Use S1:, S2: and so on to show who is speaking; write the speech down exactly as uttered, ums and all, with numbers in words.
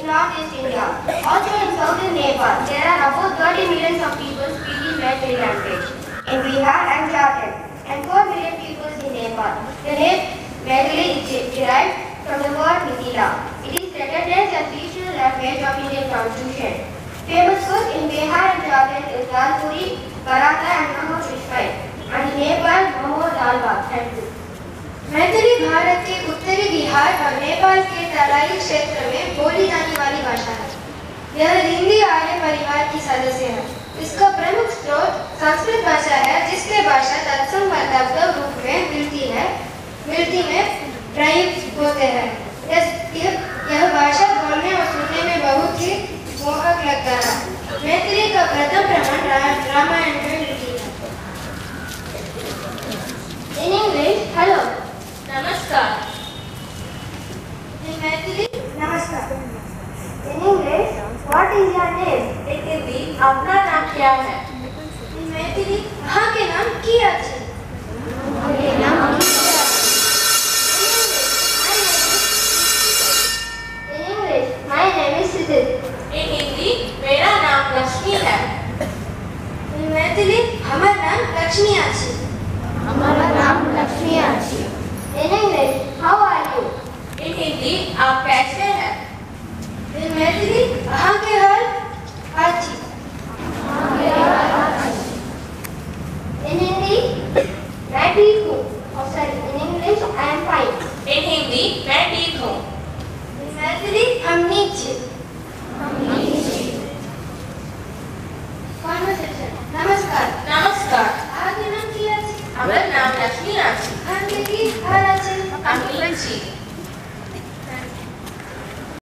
S1: Northeast India. Also in southern Nepal, there are about thirty million of people speaking Maithili language. In Bihar and Jharkhand, and four million people in Nepal. The name Maithili is derived from the word Mithila. It is recognized as the regional language of Indian Constitution. Famous food in Bihar and Jharkhand is dal puri, paratha and momo fish fry. And in Nepal, momo dal bhat. Thank you. Maithili Bharat के उत्तरी बिहार और नेपाल के तराई क्षेत्र में बोली जाने वाली भाषा है। यह हिंदी आर्य परिवार की सदस्य है। इसका प्रमुख स्रोत संस्कृत भाषा है, जिसके भाषा तत्सम वार्तात्मक रूप में मिलती है मिलती में प्रयुक्त होते हैं। यह भाषा बोलने और सुनने में बहुत ही मोहक लगता है। मैथिली का प्रथम प्रमाण रामायण में मिलती है। In English, hello.
S2: नमस्कार।
S1: In Maithili, नमस्कार। In English, what is your name?
S2: In Hindi, अपना नाम क्या है?
S1: In Maithili, वहाँ के नाम क्या है?
S2: मेरे नाम क्या है?
S1: In English, my name is Sidit.
S2: In Hindi, मेरा नाम लक्ष्मी है।
S1: In Maithili, हमारा नाम लक्ष्मी आची।
S2: हमारा नाम लक्ष्मी आची।
S1: In English, how are you?
S2: In Hindi, आप कैसे हैं?
S1: In Maithili, वहाँ के हाल अच्छी। In Hindi, मैं ठीक हूँ। Oh sorry, in English, I am fine.
S2: In Hindi, मैं ठीक हूँ।
S1: In Maithili, हम नीचे।